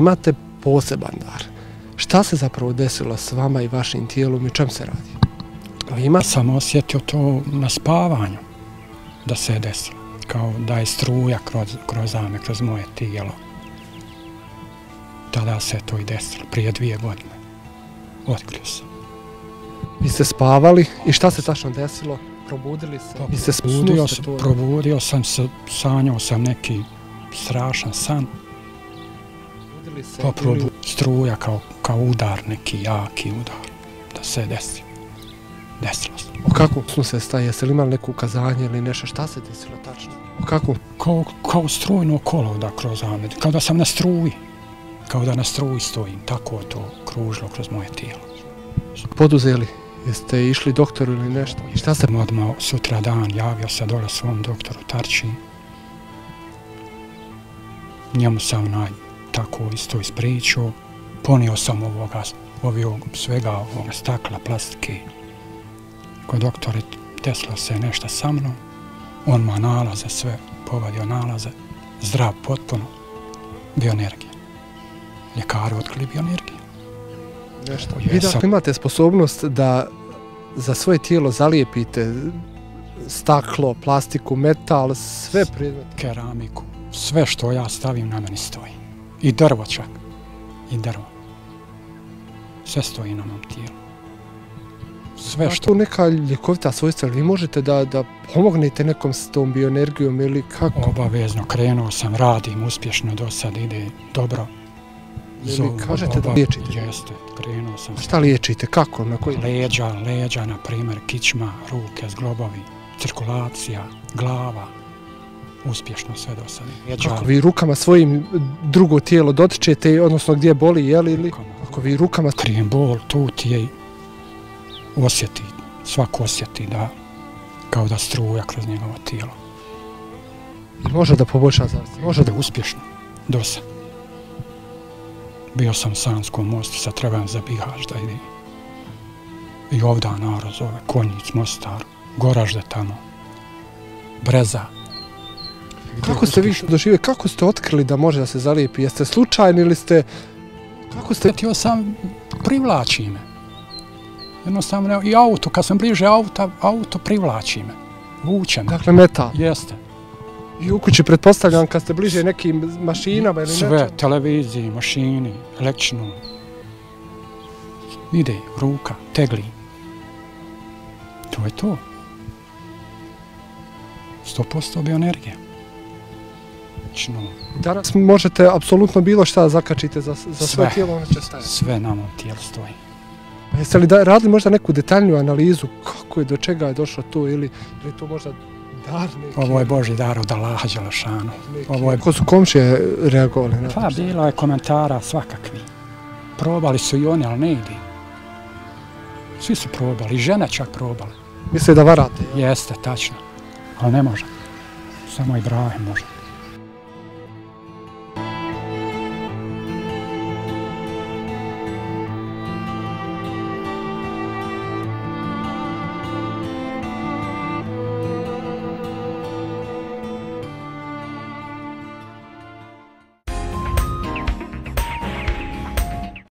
imate poseban dar. Šta se zapravo desilo s vama i vašim tijelom i čem se radi? Ja sam osjetio to na spavanju da se je desilo. Kao da je struja kroz moje tijelo. Tada se je to i desilo, prije 2 godine. Otkrio sam. Vi ste spavali i šta se tačno desilo? Probudili se? Probudio sam se, sanjao sam neki strašan san. Struja kao udar, neki jaki udar, da se desi. Desilo se. O kakvom snu se staje? Jeste li imali neko ukazanje ili nešto? Šta se desilo tačno? O kakvom? Kao strujno kolo da kroz zamed, kao da sam na struji. Kao da na struji stojim, tako je to kružilo kroz moje tijelo. Poduzeli? Jeste išli doktoru ili nešto? I šta se... Odmah sutra dan javio se dole svom doktoru Tarči. Njemu sam tako isto ispričao. Ponio sam svega ovoga stakla, plastike. Kod doktora desilo se nešto sa mnom. On ma nalaze sve, povadio nalaze. Zdrav potpuno. Bioenergija. Ljekari otkrili bioenergiju. Vi dakle imate sposobnost da za svoje tijelo zalijepite staklo, plastiku, metal, sve predmete. Keramiku, sve što ja stavim na meni stoji. I drvo čak. I drvo. Sve stoji na mom tijelu. Sve što... To neka ljekovita svojstva, vi možete da pomognete nekom s tom bioenergijom ili kako? Obavezno, krenuo sam, radim uspješno, do sad ide dobro. Kažete da liječite? Jeste, krenuo sam. Šta liječite? Kako? Leđa, na primjer, kičma, ruke, zglobovi, cirkulacija, glava. Uspješno sve do sad. Ako vi rukama svojim drugo tijelo dotičete, odnosno gdje boli, jeli ili? Ako vi rukama... Krijem bol, tu ti je osjeti, svako osjeti da kao da struja kroz njegovo tijelo. Može da poboljša zdravstvo? Može da uspješno, do sad. Bio sam u Sanskom mostu, sad trebam za Bihać da idem. I ovdje narod zove, Konjic, Mostar, Goražde tamo, Breza. Kako ste vi doživjeli, kako ste otkrili da može da se zalijepi? Jeste slučajni ili ste... Kako ste... Htio sam, privlači me. Jednostavno, i auto, kad sam bliže auto privlači me. Vuče me. Dakle, metal? Jeste. I u kući pretpostavljam kad ste bliže nekim mašinama ili nečem? Sve, televiziji, mašini, električnu. Ide, ruka, tegli. To je to. 100% bioenergija. Danas možete apsolutno bilo šta zakačite za svoje tijelo, ono će stajati? Sve na mom tijelu stoji. Jeste li radili možda neku detaljniju analizu kako je, do čega je došlo to ili to možda dar neki? Ovo je Božji dar od Allaha Đelešanu. Kako su komšije reagovali? Pa bilo je komentara svakakvi. Probali su i oni, ali ne ide. Svi su probali, i žene čak probali. Misle da varate? Jeste, tačno. Ali ne može. Samo Ibrahim može.